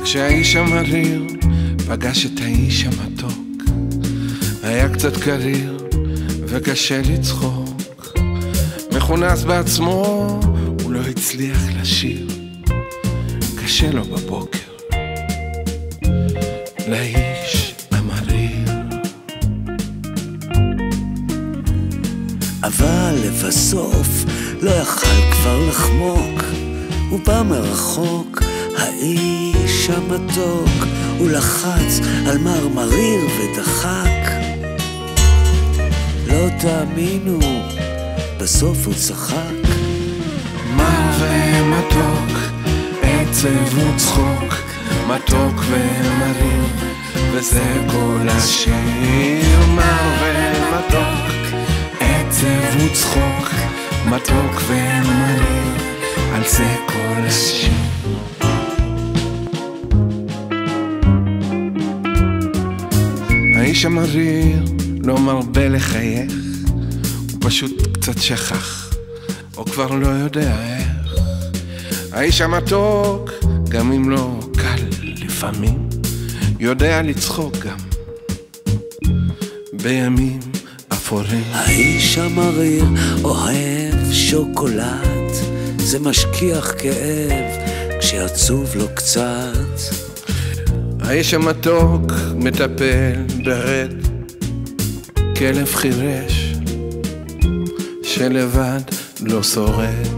כשהאיש המריר פגש את האיש המתוק, היה קצת קריר וקשה לצחוק. מכונס בעצמו, הוא לא הצליח לשיר, קשה לו בבוקר לאיש המריר. אבל לבסוף לא יכל כבר לחמוק, הוא בא מרחוק, האיש המתוק, הוא לחץ על מרמריר ודחק. לא תאמינו, בסוף הוא צחק. מר ומתוק, עצב וצחוק, מתוק ומריר, וזה כל השיר. מר ומתוק, עצב וצחוק, מתוק ומריר, על זה כל השיר. האיש המריר לא מרבה לחייך, הוא פשוט קצת שכח, או כבר לא יודע איך. האיש המתוק, גם אם לא קל לפעמים, יודע לצחוק גם בימים אפורים. האיש המריר אוהב שוקולד, זה משכיח כאב כשעצוב לו קצת. האיש המתוק מטפל ברד, כלב חירש שלבד לא שורד.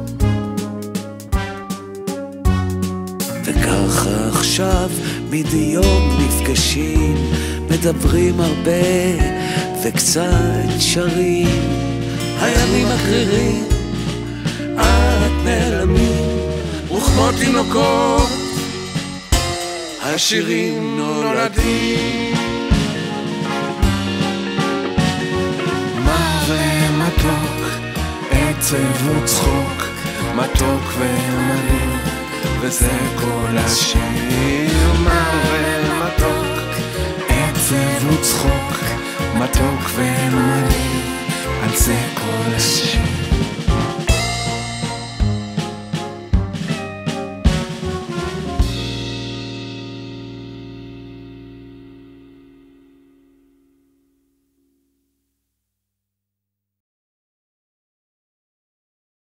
וככה עכשיו מדי יום נפגשים, מדברים הרבה וקצת שרים. הימים הקרירים את נעלמים, וכמו תינוקות השירים נולדים. מר ומתוק, עצב וצחוק, מתוק ומריר, וזה כל השיר. מר ומתוק, עצב וצחוק, מתוק ומריר, על זה כל השיר.